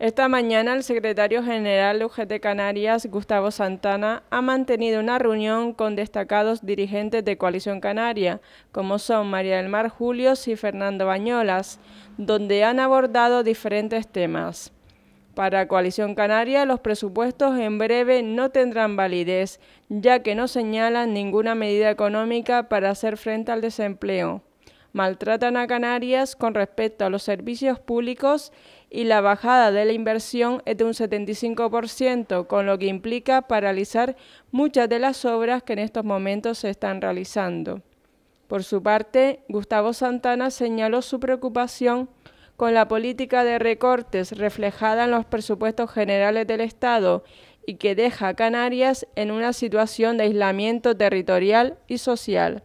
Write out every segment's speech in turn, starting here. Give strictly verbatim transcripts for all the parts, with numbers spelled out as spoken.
Esta mañana el secretario general de U G T Canarias, Gustavo Santana, ha mantenido una reunión con destacados dirigentes de Coalición Canaria, como son María del Mar Julios y Fernando Bañolas, donde han abordado diferentes temas. Para Coalición Canaria, los presupuestos en breve no tendrán validez, ya que no señalan ninguna medida económica para hacer frente al desempleo. Maltratan a Canarias con respecto a los servicios públicos y la bajada de la inversión es de un setenta y cinco por ciento, con lo que implica paralizar muchas de las obras que en estos momentos se están realizando. Por su parte, Gustavo Santana señaló su preocupación con la política de recortes reflejada en los presupuestos generales del Estado y que deja a Canarias en una situación de aislamiento territorial y social.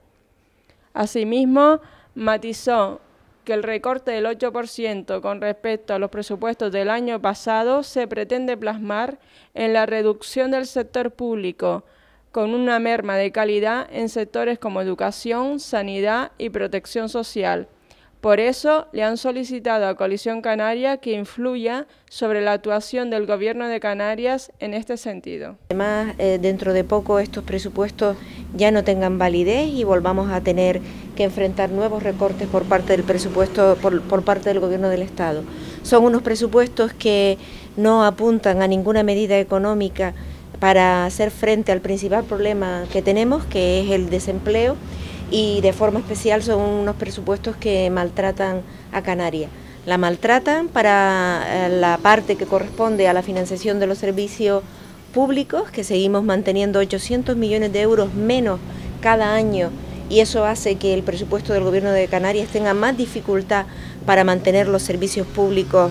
Asimismo, matizó que el recorte del ocho por ciento con respecto a los presupuestos del año pasado se pretende plasmar en la reducción del sector público, con una merma de calidad en sectores como educación, sanidad y protección social. Por eso le han solicitado a Coalición Canaria que influya sobre la actuación del Gobierno de Canarias en este sentido. Además, eh, dentro de poco estos presupuestos ya no tengan validez y volvamos a tener que enfrentar nuevos recortes por parte del presupuesto, por, por parte del Gobierno del Estado. Son unos presupuestos que no apuntan a ninguna medida económica para hacer frente al principal problema que tenemos, que es el desempleo, y de forma especial son unos presupuestos que maltratan a Canarias. La maltratan para la parte que corresponde a la financiación de los servicios públicos, que seguimos manteniendo ochocientos millones de euros menos cada año, y eso hace que el presupuesto del Gobierno de Canarias tenga más dificultad para mantener los servicios públicos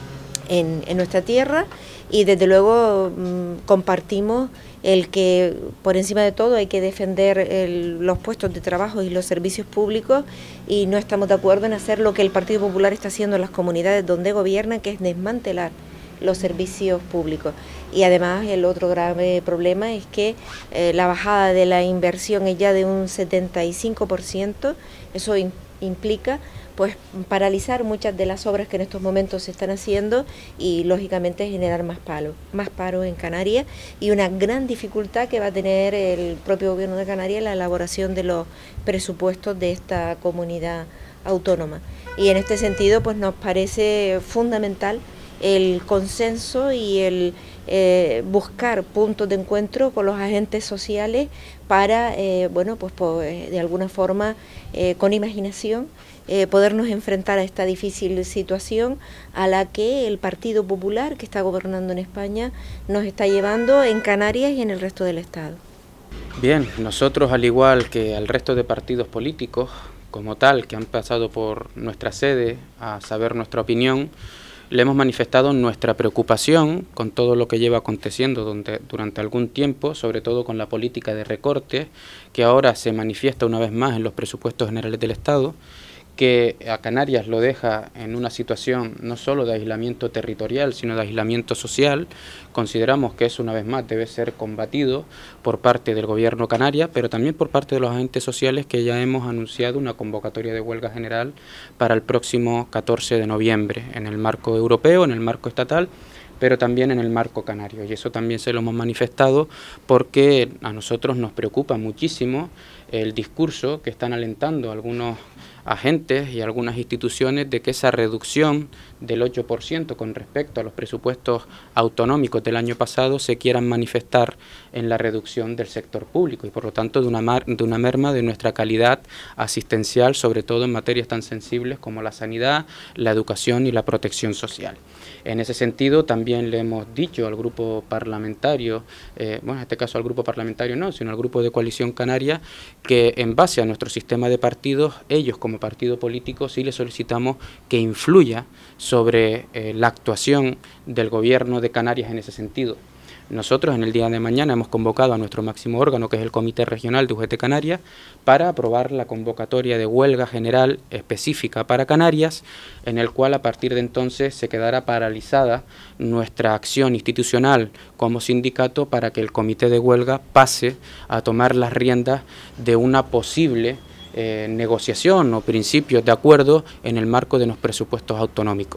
en, en nuestra tierra, y desde luego mmm, compartimos el que por encima de todo hay que defender el, los puestos de trabajo y los servicios públicos, y no estamos de acuerdo en hacer lo que el Partido Popular está haciendo en las comunidades donde gobierna, que es desmantelar los servicios públicos. Y además el otro grave problema es que eh, la bajada de la inversión es ya de un setenta y cinco por ciento, eso in, implica pues paralizar muchas de las obras que en estos momentos se están haciendo y lógicamente generar más paro, más paro en Canarias, y una gran dificultad que va a tener el propio Gobierno de Canarias en la elaboración de los presupuestos de esta comunidad autónoma. Y en este sentido pues nos parece fundamental el consenso y el eh, buscar puntos de encuentro con los agentes sociales para, eh, bueno, pues, pues de alguna forma, eh, con imaginación, eh, podernos enfrentar a esta difícil situación a la que el Partido Popular, que está gobernando en España, nos está llevando en Canarias y en el resto del Estado. Bien, nosotros, al igual que al resto de partidos políticos, como tal, que han pasado por nuestra sede a saber nuestra opinión, le hemos manifestado nuestra preocupación con todo lo que lleva aconteciendo donde, durante algún tiempo, sobre todo con la política de recorte, que ahora se manifiesta una vez más en los presupuestos generales del Estado, que a Canarias lo deja en una situación no solo de aislamiento territorial, sino de aislamiento social. Consideramos que eso una vez más debe ser combatido por parte del Gobierno canaria, pero también por parte de los agentes sociales, que ya hemos anunciado una convocatoria de huelga general para el próximo catorce de noviembre, en el marco europeo, en el marco estatal, pero también en el marco canario, y eso también se lo hemos manifestado porque a nosotros nos preocupa muchísimo el discurso que están alentando algunos agentes y algunas instituciones de que esa reducción del ocho por ciento con respecto a los presupuestos autonómicos del año pasado se quieran manifestar en la reducción del sector público y por lo tanto de una, mar, de una merma de nuestra calidad asistencial, sobre todo en materias tan sensibles como la sanidad, la educación y la protección social. En ese sentido también le hemos dicho al grupo parlamentario, eh, bueno en este caso al grupo parlamentario no, sino al grupo de Coalición Canaria, que en base a nuestro sistema de partidos, ellos como partido político sí les solicitamos que influya sobre eh, la actuación del Gobierno de Canarias en ese sentido. Nosotros en el día de mañana hemos convocado a nuestro máximo órgano, que es el Comité Regional de U G T Canarias, para aprobar la convocatoria de huelga general específica para Canarias, en el cual a partir de entonces se quedará paralizada nuestra acción institucional como sindicato para que el comité de huelga pase a tomar las riendas de una posible Eh, negociación o principios de acuerdo en el marco de los presupuestos autonómicos.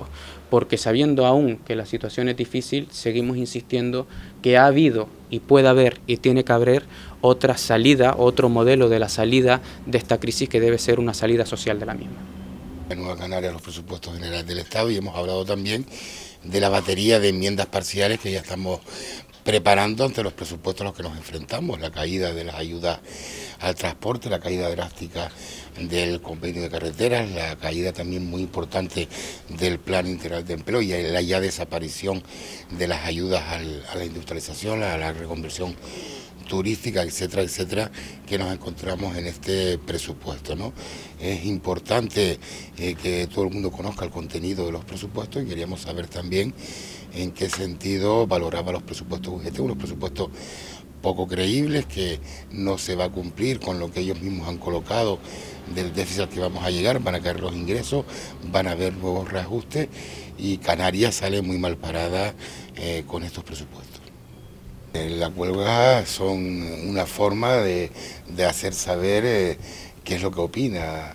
porque sabiendo aún que la situación es difícil, seguimos insistiendo que ha habido y puede haber y tiene que haber otra salida, otro modelo de la salida de esta crisis que debe ser una salida social de la misma. En Nueva Canarias los presupuestos generales del Estado, y hemos hablado también de la batería de enmiendas parciales que ya estamos preparando ante los presupuestos a los que nos enfrentamos, la caída de las ayudas al transporte, la caída drástica del convenio de carreteras, la caída también muy importante del Plan Integral de Empleo y la ya desaparición de las ayudas al, a la industrialización, a la reconversión turística, etcétera, etcétera, que nos encontramos en este presupuesto, ¿no? Es importante eh, que todo el mundo conozca el contenido de los presupuestos, y queríamos saber también en qué sentido valoraba los presupuestos U G T, unos presupuestos poco creíbles, que no se va a cumplir con lo que ellos mismos han colocado del déficit al que vamos a llegar, van a caer los ingresos, van a haber nuevos reajustes, y Canarias sale muy mal parada eh, con estos presupuestos. Las huelgas son una forma de, de hacer saber eh, qué es lo que opina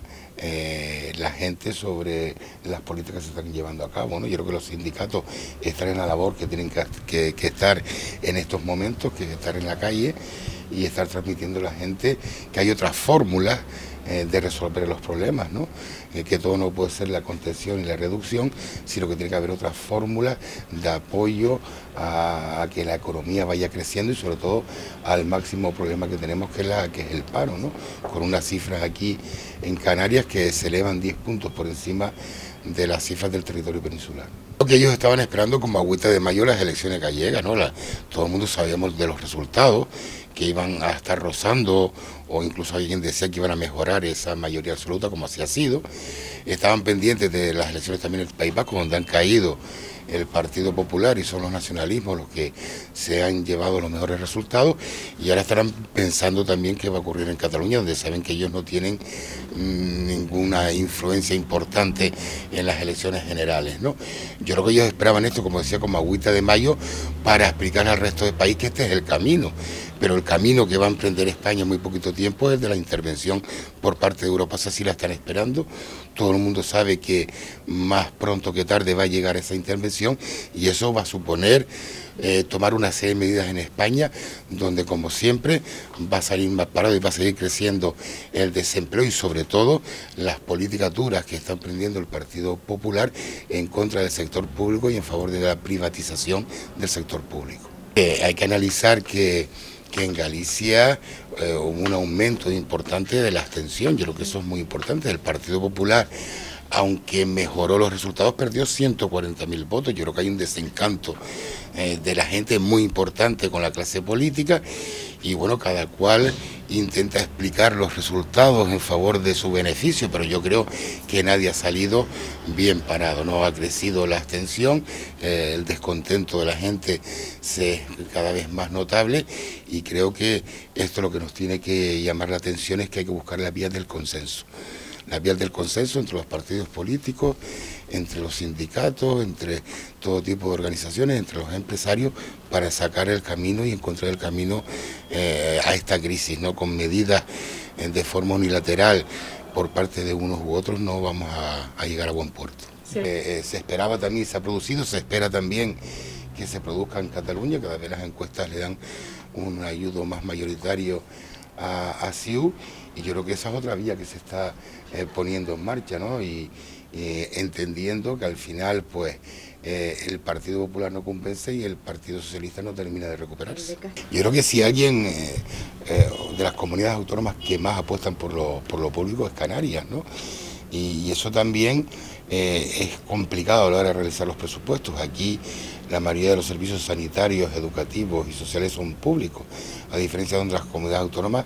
eh, la gente sobre las políticas que se están llevando a cabo, ¿no? Yo creo que los sindicatos están en la labor que tienen que, que, que estar en estos momentos, que es estar en la calle y estar transmitiendo a la gente que hay otras fórmulas eh, de resolver los problemas, ¿no? Eh, que todo no puede ser la contención y la reducción, sino que tiene que haber otras fórmulas de apoyo a, a que la economía vaya creciendo, y sobre todo al máximo problema que tenemos, que es, la, que es el paro, ¿no? Con unas cifras aquí en Canarias que se elevan diez puntos por encima de las cifras del territorio peninsular. Lo que ellos estaban esperando como agüita de mayo las elecciones gallegas, ¿no? La, todo el mundo sabíamos de los resultados, que iban a estar rozando, o incluso alguien decía que iban a mejorar esa mayoría absoluta, como así ha sido. Estaban pendientes de las elecciones también en el País Vasco, donde han caído el Partido Popular y son los nacionalismos los que se han llevado los mejores resultados, y ahora estarán pensando también qué va a ocurrir en Cataluña, donde saben que ellos no tienen mmm, ninguna influencia importante en las elecciones generales, ¿no? Yo creo que ellos esperaban esto, como decía, como agüita de mayo, para explicar al resto del país que este es el camino. Pero el camino que va a emprender España en muy poquito tiempo es de la intervención por parte de Europa. Esa sí la están esperando. Todo el mundo sabe que más pronto que tarde va a llegar esa intervención, y eso va a suponer eh, tomar una serie de medidas en España, donde, como siempre, va a salir más parado y va a seguir creciendo el desempleo, y sobre todo las políticas duras que está emprendiendo el Partido Popular en contra del sector público y en favor de la privatización del sector público. Eh, hay que analizar que que en Galicia eh, hubo un aumento importante de la abstención. Yo creo que eso es muy importante. El Partido Popular, aunque mejoró los resultados, perdió ciento cuarenta mil votos. Yo creo que hay un desencanto eh, de la gente muy importante con la clase política, y bueno, cada cual intenta explicar los resultados en favor de su beneficio, pero yo creo que nadie ha salido bien parado, ¿no? Ha crecido la abstención, eh, el descontento de la gente se es cada vez más notable, y creo que esto lo que nos tiene que llamar la atención es que hay que buscar las vías del consenso. Las vías del consenso entre los partidos políticos, entre los sindicatos, entre todo tipo de organizaciones, entre los empresarios, para sacar el camino y encontrar el camino eh, a esta crisis, ¿no? Con medidas eh, de forma unilateral por parte de unos u otros no vamos a, a llegar a buen puerto. Sí. Eh, eh, se esperaba también, se ha producido, se espera también que se produzca en Cataluña. Cada vez las encuestas le dan un ayudo más mayoritario a, a C I U, y yo creo que esa es otra vía que se está eh, poniendo en marcha, ¿no? Y eh, entendiendo que al final, pues, eh, el Partido Popular no compensa y el Partido Socialista no termina de recuperarse. Yo creo que si alguien eh, eh, de las comunidades autónomas que más apuestan por lo, por lo público es Canarias, ¿no? Y, y eso también eh, es complicado a la hora de realizar los presupuestos. Aquí la mayoría de los servicios sanitarios, educativos y sociales son públicos, a diferencia de otras comunidades autónomas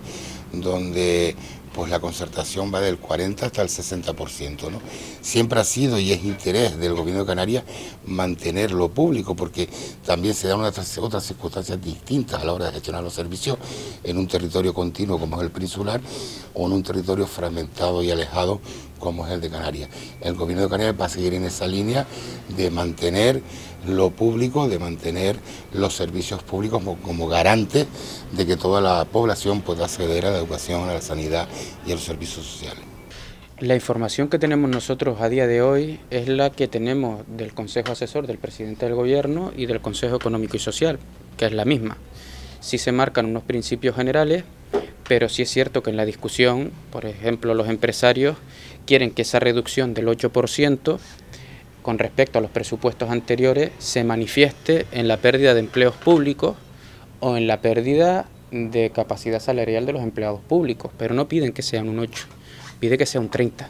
donde pues la concertación va del cuarenta hasta el sesenta por ciento, ¿no? Siempre ha sido y es interés del Gobierno de Canarias mantener lo público, porque también se dan otras, otras circunstancias distintas a la hora de gestionar los servicios en un territorio continuo como es el peninsular, o en un territorio fragmentado y alejado como es el de Canarias. El Gobierno de Canarias va a seguir en esa línea de mantener lo público, de mantener los servicios públicos como, como garante de que toda la población pueda acceder a la educación, a la sanidad y a los servicios sociales. La información que tenemos nosotros a día de hoy es la que tenemos del Consejo Asesor del Presidente del Gobierno y del Consejo Económico y Social, que es la misma. Sí se marcan unos principios generales, pero sí es cierto que en la discusión, por ejemplo, los empresarios quieren que esa reducción del ocho por ciento con respecto a los presupuestos anteriores se manifieste en la pérdida de empleos públicos o en la pérdida de capacidad salarial de los empleados públicos, pero no piden que sean un ocho. Pide que sea un treinta.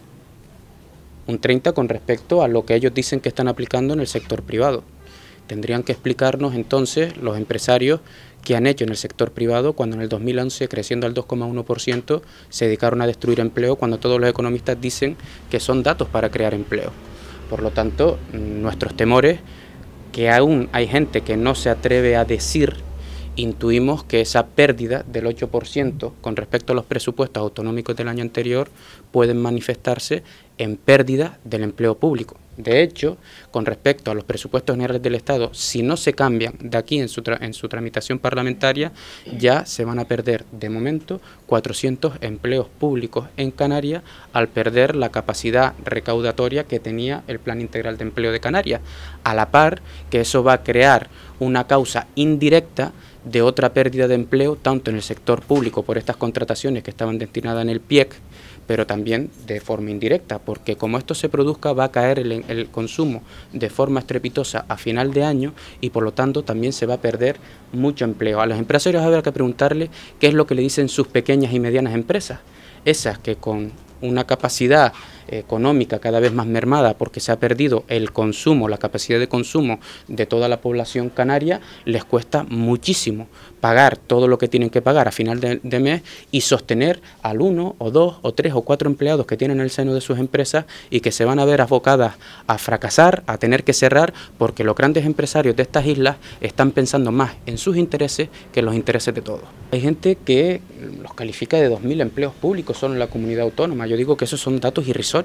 Un treinta con respecto a lo que ellos dicen que están aplicando en el sector privado. Tendrían que explicarnos entonces los empresarios qué han hecho en el sector privado cuando en el dos mil once, creciendo al dos coma uno por ciento, se dedicaron a destruir empleo cuando todos los economistas dicen que son datos para crear empleo. Por lo tanto, nuestros temores, que aún hay gente que no se atreve a decir, intuimos que esa pérdida del ocho por ciento con respecto a los presupuestos autonómicos del año anterior pueden manifestarse en pérdida del empleo público. De hecho, con respecto a los presupuestos generales del Estado, si no se cambian de aquí en su, tra en su tramitación parlamentaria, ya se van a perder de momento cuatrocientos empleos públicos en Canarias al perder la capacidad recaudatoria que tenía el Plan Integral de Empleo de Canarias, a la par que eso va a crear una causa indirecta de otra pérdida de empleo, tanto en el sector público por estas contrataciones que estaban destinadas en el P I E C, pero también de forma indirecta, porque como esto se produzca va a caer el, el consumo de forma estrepitosa a final de año y por lo tanto también se va a perder mucho empleo. A los empresarios habrá que preguntarle qué es lo que le dicen sus pequeñas y medianas empresas, esas que con una capacidad económica cada vez más mermada porque se ha perdido el consumo, la capacidad de consumo de toda la población canaria, les cuesta muchísimo pagar todo lo que tienen que pagar a final de, de mes y sostener al uno o dos o tres o cuatro empleados que tienen en el seno de sus empresas y que se van a ver abocadas a fracasar, a tener que cerrar, porque los grandes empresarios de estas islas están pensando más en sus intereses que en los intereses de todos. Hay gente que los califica de dos mil empleos públicos solo en la comunidad autónoma. Yo digo que esos son datos irrisorios.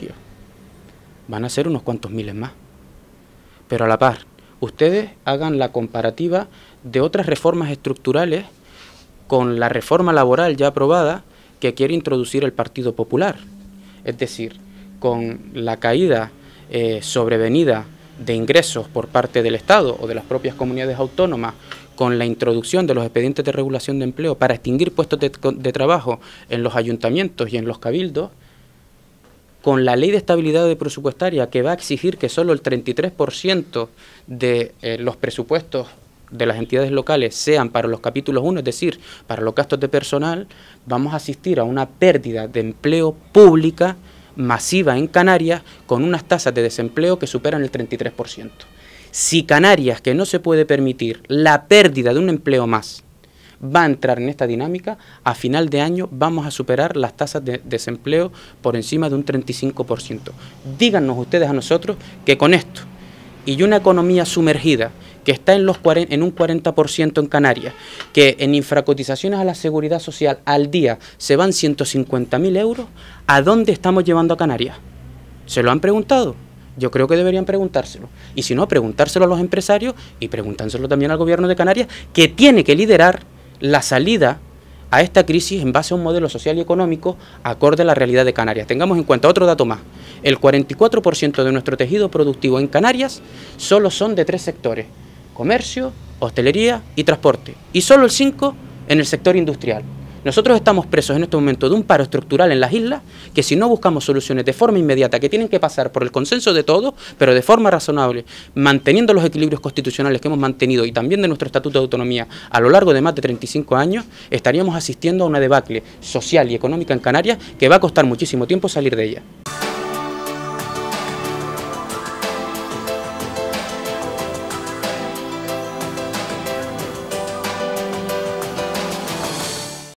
Van a ser unos cuantos miles más. Pero a la par, ustedes hagan la comparativa de otras reformas estructurales con la reforma laboral ya aprobada que quiere introducir el Partido Popular. Es decir, con la caída eh, sobrevenida de ingresos por parte del Estado o de las propias comunidades autónomas, con la introducción de los expedientes de regulación de empleo para extinguir puestos de, de trabajo en los ayuntamientos y en los cabildos, con la ley de estabilidad presupuestaria que va a exigir que solo el treinta y tres por ciento de eh, los presupuestos de las entidades locales sean para los capítulos uno, es decir, para los gastos de personal, vamos a asistir a una pérdida de empleo pública masiva en Canarias con unas tasas de desempleo que superan el treinta y tres por ciento. Si Canarias, que no se puede permitir la pérdida de un empleo más, va a entrar en esta dinámica, a final de año vamos a superar las tasas de desempleo por encima de un treinta y cinco por ciento. Díganos ustedes a nosotros que con esto y una economía sumergida que está en, los cuarenta, en un cuarenta por ciento en Canarias, que en infracotizaciones a la seguridad social al día se van ciento cincuenta mil euros, ¿a dónde estamos llevando a Canarias? ¿Se lo han preguntado? Yo creo que deberían preguntárselo. Y si no, preguntárselo a los empresarios y preguntárselo también al gobierno de Canarias, que tiene que liderar la salida a esta crisis en base a un modelo social y económico acorde a la realidad de Canarias. Tengamos en cuenta otro dato más. El cuarenta y cuatro por ciento de nuestro tejido productivo en Canarias solo son de tres sectores: comercio, hostelería y transporte. Y solo el cinco por ciento en el sector industrial. Nosotros estamos presos en este momento de un paro estructural en las islas que, si no buscamos soluciones de forma inmediata, que tienen que pasar por el consenso de todos, pero de forma razonable, manteniendo los equilibrios constitucionales que hemos mantenido y también de nuestro Estatuto de Autonomía a lo largo de más de treinta y cinco años, estaríamos asistiendo a una debacle social y económica en Canarias que va a costar muchísimo tiempo salir de ella.